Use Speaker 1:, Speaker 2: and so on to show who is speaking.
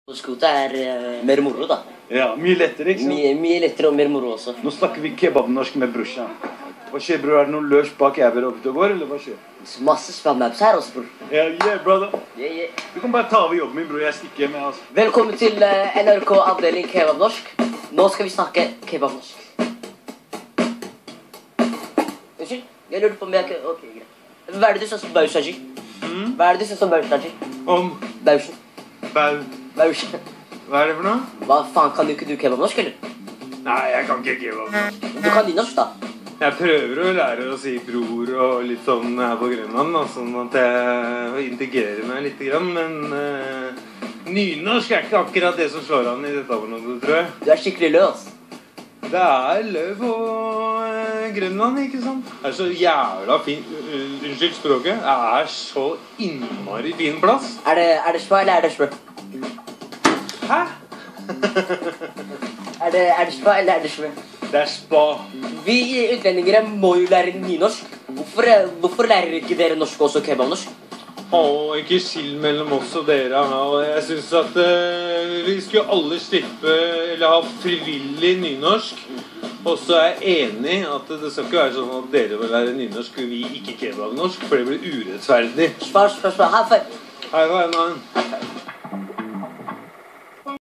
Speaker 1: Skota mer moro, da.
Speaker 2: Ja, mye lettere, ikke sant?
Speaker 1: Mye lettere og mer moro også.
Speaker 2: Nå snakker vi kebabnorsk med brorsan. Hva skjer, bror? Er det noen løs bak jævler oppe og går, eller hva skjer?
Speaker 1: Masse spam-apps her også, bror.
Speaker 2: Yeah, brother.
Speaker 1: Yeah.
Speaker 2: Du kan bare ta over jobben min, bror. Jeg stikker hjem, altså.
Speaker 1: Velkommen til NRK avdeling kebabnorsk. Nå skal vi snakke kebabnorsk. Unnskyld? Jeg lurte på om jeg... Ok, greit. Hva er det du synes om Baushaji? Hva er det du synes om Baushaji?
Speaker 2: Om?
Speaker 1: Bausen. Bausen.
Speaker 2: Hva er det for noe?
Speaker 1: Hva faen, kan du ikke kebabnorsk, eller?
Speaker 2: Nei, jeg kan ikke kebabnorsk.
Speaker 1: Du kan nynorsk, da.
Speaker 3: Jeg prøver å lære å si bror og litt sånn her på Grønland, sånn at jeg integrerer meg litt grann, men nynorsk er ikke akkurat det som slår an i dette området, tror jeg.
Speaker 1: Du er skikkelig løs, altså.
Speaker 3: Det er løv på Grønland, ikke sant? Det er så jævla fin, unnskyld språket, det er så innmari fin plass.
Speaker 1: Er det spa eller er det smør?
Speaker 3: Hæ?
Speaker 1: Er det spa eller er det smør?
Speaker 3: Det er spa.
Speaker 1: Vi utlendinger må jo lære nynorsk. Hvorfor lærer ikke dere norsk også kebabnorsk?
Speaker 3: Ikke skill mellom oss og dere. Jeg synes at vi skulle alle slippe, eller ha frivillig nynorsk. Og så er jeg enig at det skal ikke være sånn at dere vil lære nynorsk og vi ikke kebabnorsk, for det blir urettferdig.
Speaker 1: Spar. High five.
Speaker 3: High five, man.